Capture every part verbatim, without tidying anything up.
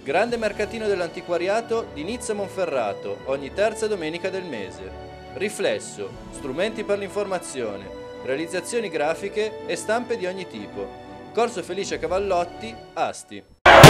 Grande mercatino dell'antiquariato di Nizza Monferrato, ogni terza domenica del mese. Riflesso, strumenti per l'informazione, realizzazioni grafiche e stampe di ogni tipo. Corso Felice Cavallotti, Asti.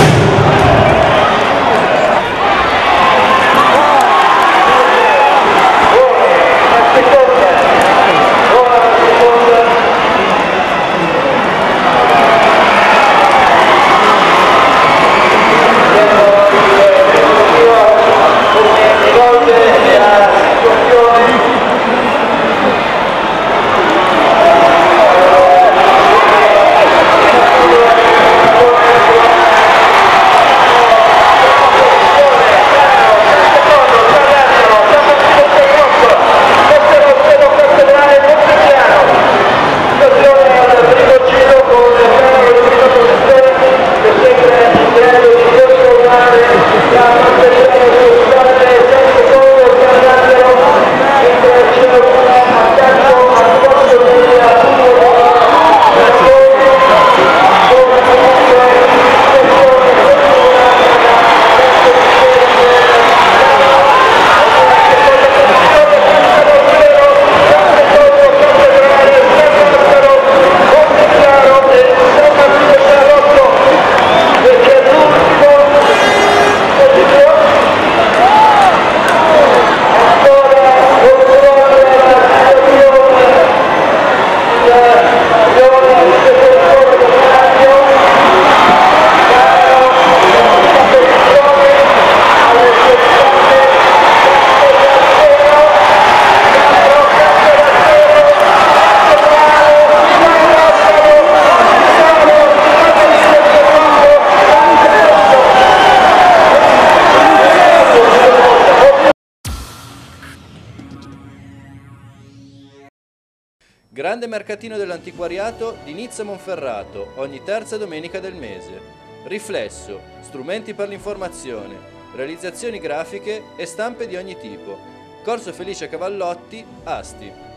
Grande mercatino dell'antiquariato di Nizza Monferrato, ogni terza domenica del mese. Riflesso, strumenti per l'informazione, realizzazioni grafiche e stampe di ogni tipo. Corso Felice Cavallotti, Asti.